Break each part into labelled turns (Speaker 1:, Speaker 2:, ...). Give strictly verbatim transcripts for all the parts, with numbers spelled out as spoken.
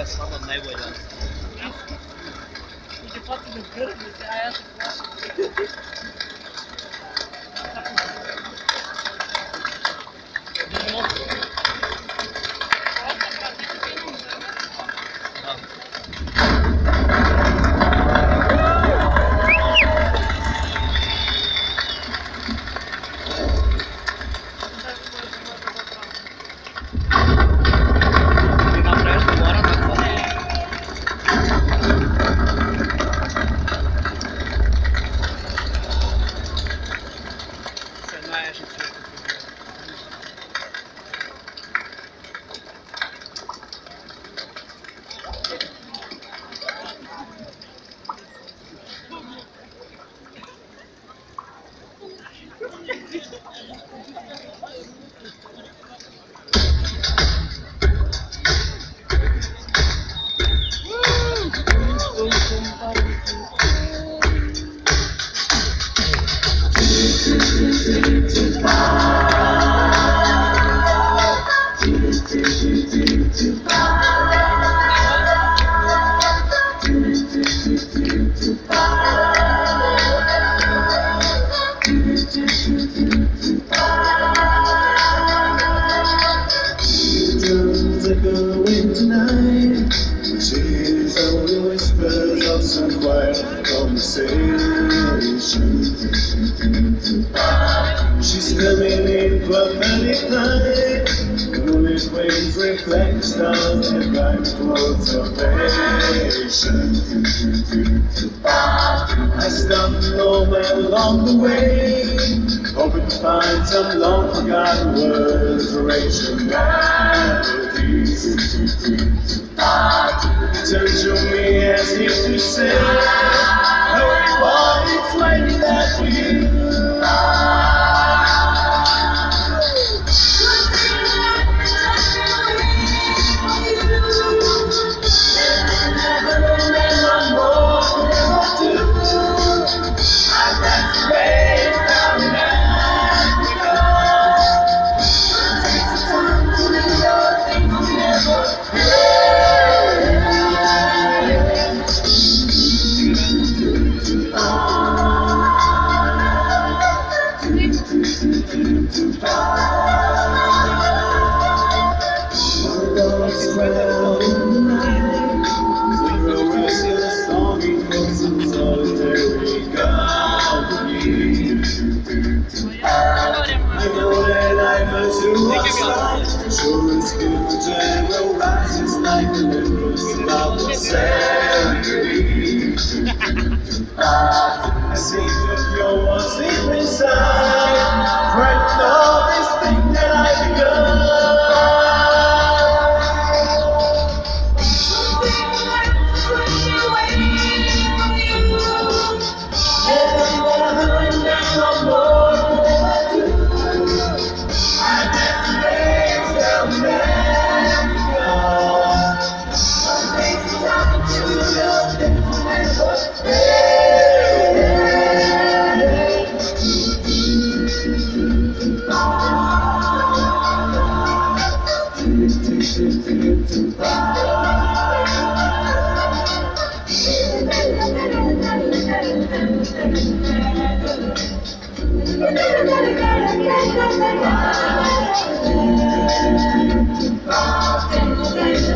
Speaker 1: jest chyba najbolее.
Speaker 2: Idzie patrzeć do góry, a ja tak patrzę.
Speaker 3: She's coming in prophetic night. Moonlit waves reflect the stars and guide towards salvation. I stumble along the way, hoping to find some long forgotten words or ancient melodies. Turn to me as if to say, hurry boy, it's waiting there for you. Sure is good for general rises like the rivers without the sanity. I see that you're what's deep inside, right now this thing that I begun.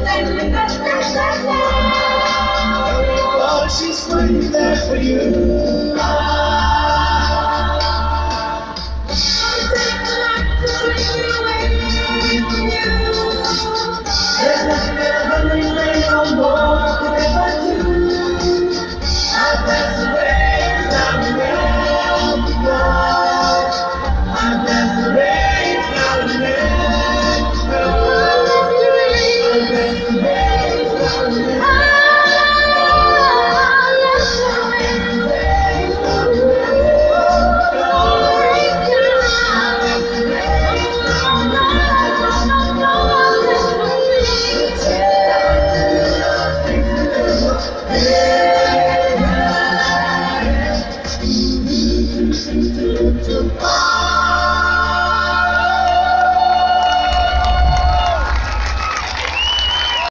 Speaker 3: She's waiting there for you.